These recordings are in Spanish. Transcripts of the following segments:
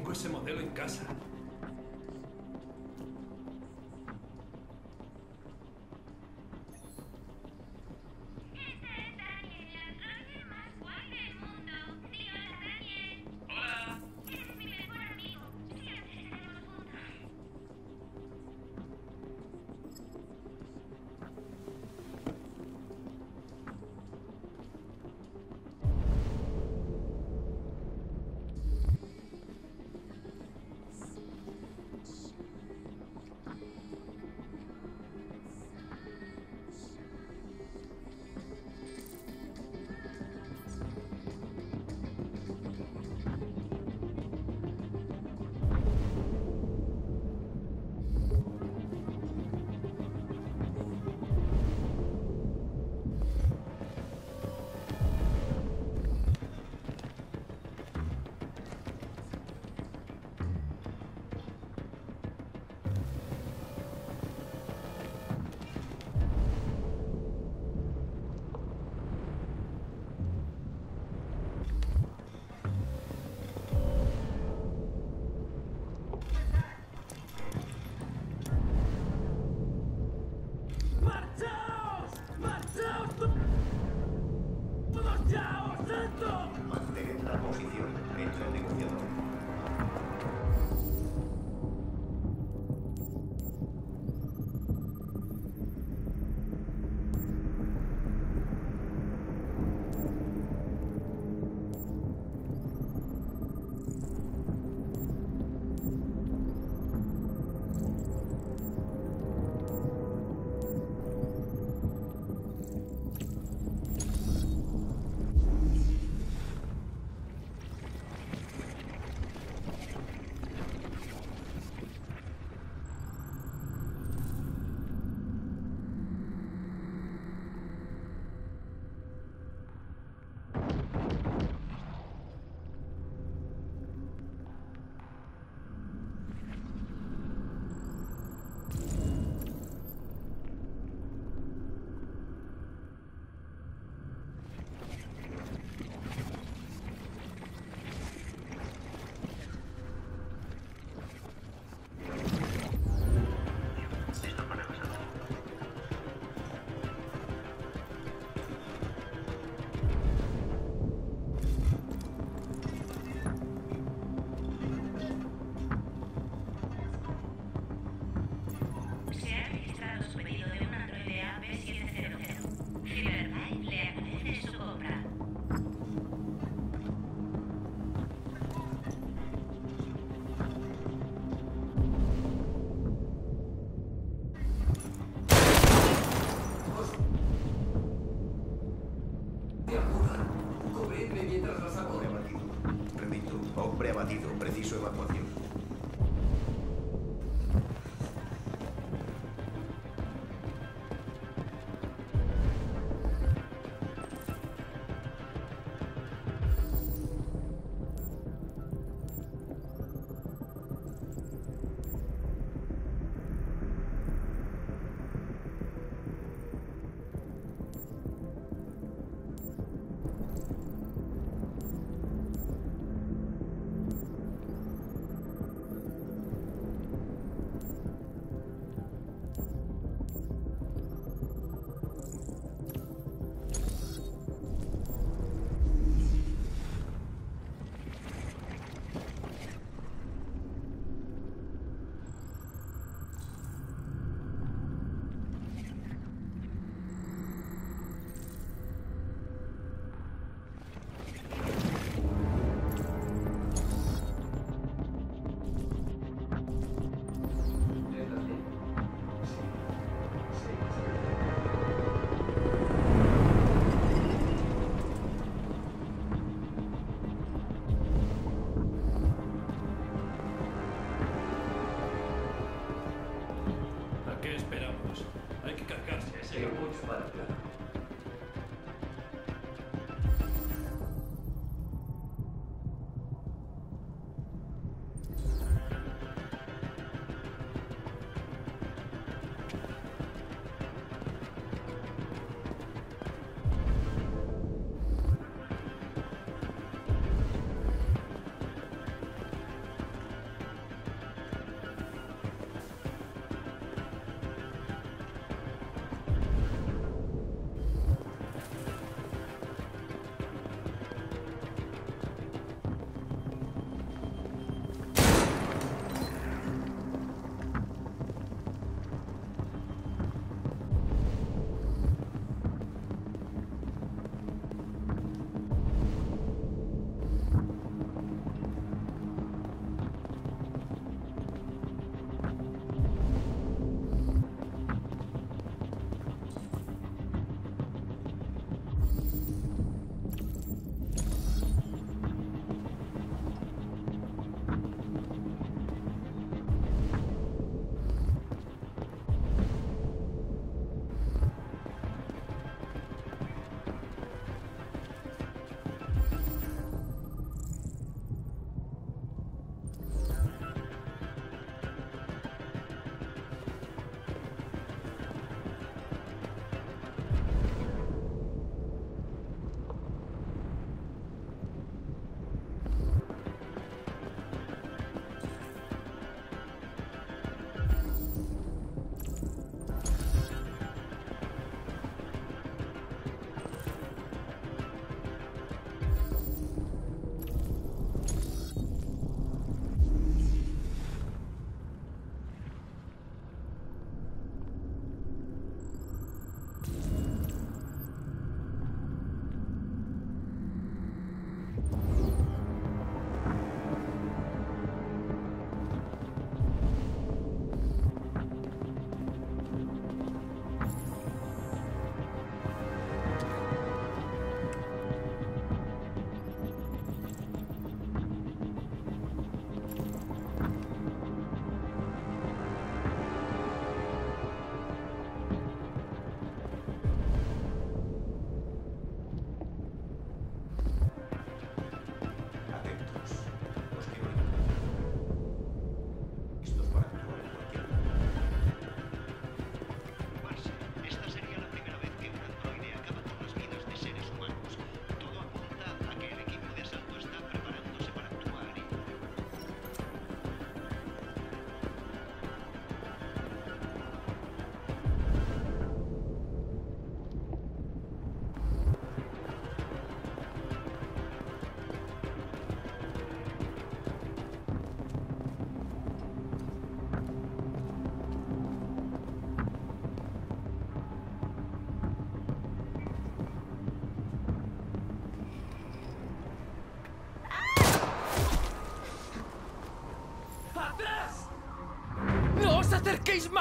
Tengo ese modelo en casa. Mantén la posición. Entra el negociador. Hombre abatido. Preciso evacuación.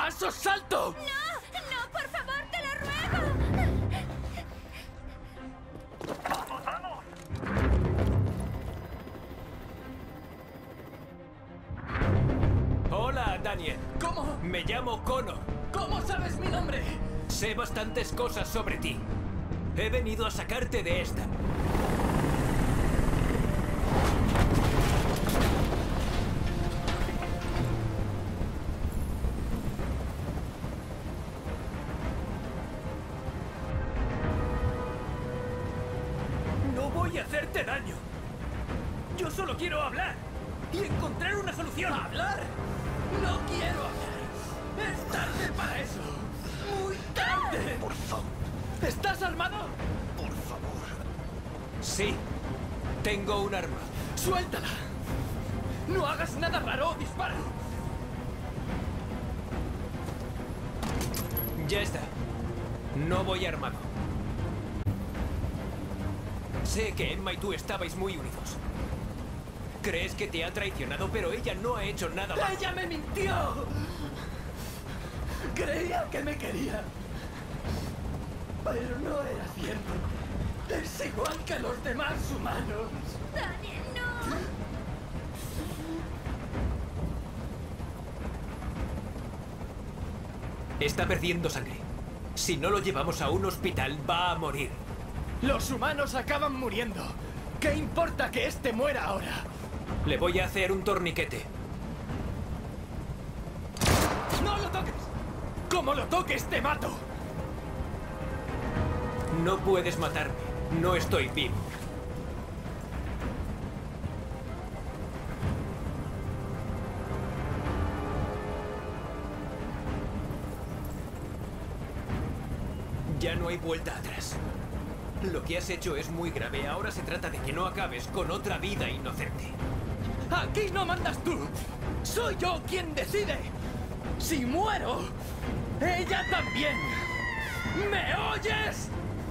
paso, salto! ¡No! ¡No, por favor, te lo ruego! Hola, Daniel. ¿Cómo? Me llamo Connor. ¿Cómo sabes mi nombre? Sé bastantes cosas sobre ti. He venido a sacarte de esta. No voy a hacerte daño. Yo solo quiero hablar y encontrar una solución. ¿Hablar? No quiero hablar. Es tarde para eso. Muy tarde. Por favor, ¿Estás armado? por favor. Sí, tengo un arma. Suéltala. No hagas nada raro o dispara. Ya está. No voy armado. Sé que Emma y tú estabais muy unidos. Crees que te ha traicionado, pero ella no ha hecho nada malo. ¡Ella me mintió! Creía que me quería. Pero no era cierto. Es igual que los demás humanos. ¡Daniel, no! Está perdiendo sangre. Si no lo llevamos a un hospital, va a morir. Los humanos acaban muriendo. ¿Qué importa que este muera ahora? Le voy a hacer un torniquete. ¡No lo toques! ¡Como lo toques, te mato! No puedes matarme. No estoy vivo. Ya no hay vuelta atrás. Lo que has hecho es muy grave. Ahora se trata de que no acabes con otra vida inocente. ¡Aquí no mandas tú! ¡Soy yo quien decide! ¡Si muero, ella también! ¿Me oyes?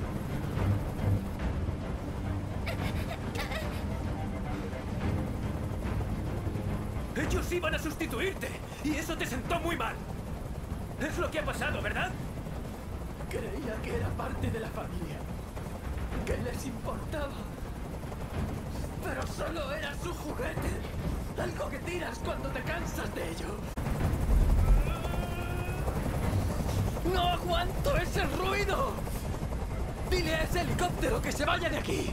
Ellos iban a sustituirte y eso te sentó muy mal. Es lo que ha pasado, ¿verdad? Creía que era parte de la familia. Que les importaba. Pero solo era su juguete. Algo que tiras cuando te cansas de ello. ¡No aguanto ese ruido! ¡Dile a ese helicóptero que se vaya de aquí!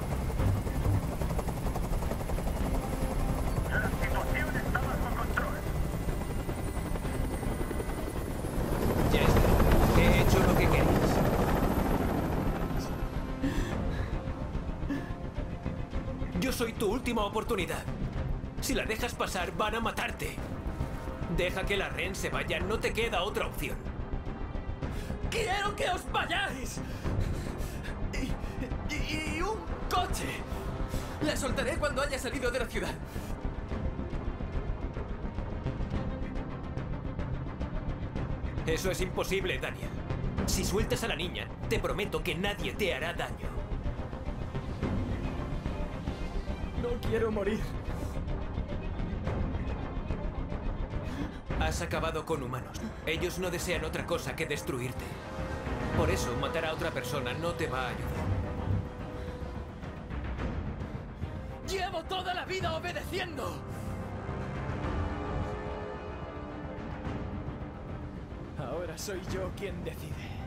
La situación está bajo control. Ya está. He hecho lo que querías. Yo soy tu última oportunidad. Si la dejas pasar, van a matarte. Deja que la Ren se vaya, no te queda otra opción. ¡Quiero que os vayáis! Y un coche. La soltaré cuando haya salido de la ciudad. Eso es imposible, Daniel. Si sueltas a la niña, te prometo que nadie te hará daño. No quiero morir. Has acabado con humanos. Ellos no desean otra cosa que destruirte. Por eso, matar a otra persona no te va a ayudar. ¡Llevo toda la vida obedeciendo! Ahora soy yo quien decide.